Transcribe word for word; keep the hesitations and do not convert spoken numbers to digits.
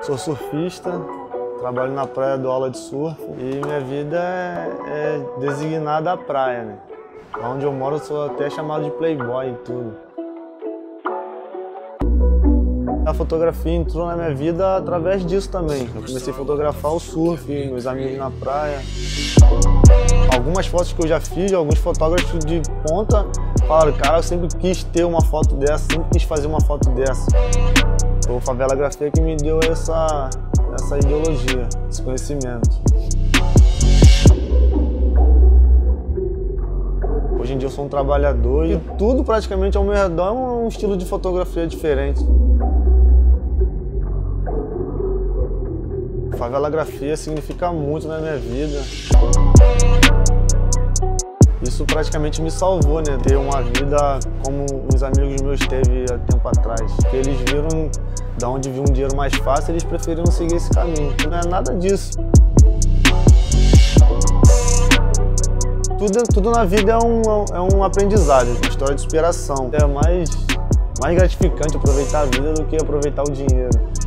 Sou surfista, trabalho na praia, dou aula de surf e minha vida é, é designada à praia, né? Onde eu moro eu sou até chamado de playboy e tudo. A fotografia entrou na minha vida através disso também. Eu comecei a fotografar o surf, meus amigos na praia. Algumas fotos que eu já fiz, alguns fotógrafos de ponta falaram, cara, eu sempre quis ter uma foto dessa, sempre quis fazer uma foto dessa. Foi o Favela Grafia que me deu essa, essa ideologia, esse conhecimento. Hoje em dia eu sou um trabalhador e tudo praticamente ao meu redor é um estilo de fotografia diferente. Favela Grafia significa muito na minha vida. Isso praticamente me salvou, né? Ter uma vida como os amigos meus teve há tempo atrás. Porque eles viram da onde vinha um dinheiro mais fácil, eles preferiram seguir esse caminho. Não é nada disso. Tudo, tudo na vida é um, é um aprendizado, uma história de superação. É mais, mais gratificante aproveitar a vida do que aproveitar o dinheiro.